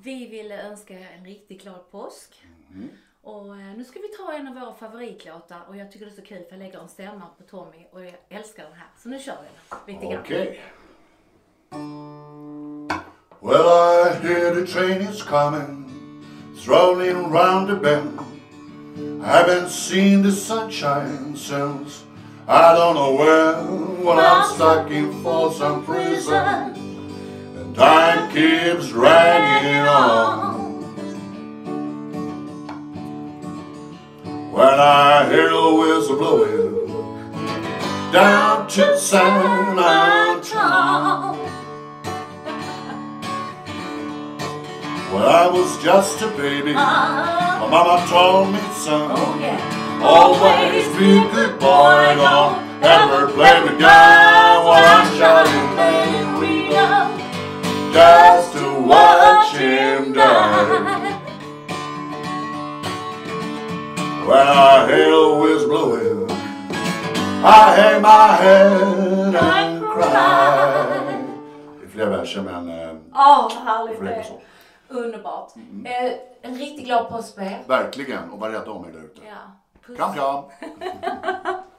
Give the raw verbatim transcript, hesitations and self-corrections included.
Vi vill önska er en riktigt glad påsk. Mm. Och nu ska vi ta en av våra favoritlåtar. Och jag tycker det är så kul för jag lägger en stämma på Tommy. Och jag älskar den här. Så nu kör vi den lite grann. Okay. Well, I hear the train is coming, it's rolling around the bend. I haven't seen the sunshine since I don't know when. Well, I'm stuck in Folsom Prison, and time keeps dragging on. When I hear the whistle blowing down to San Antonio. Well, I was just a baby, my mama told me, son, Oh yeah. always be a good boy, don't ever play with God. While I'm shouting, Let we go. just to watch him die. When I hear the whiz blowing, I hang my head and cry. Det är fler verser, men eh, Ja, vad härligt fler det så. är. Underbart. Eh, en riktigt glad påsk på er. Verkligen, och var rädda om er där ute. Ja. Puss. Kram, kram!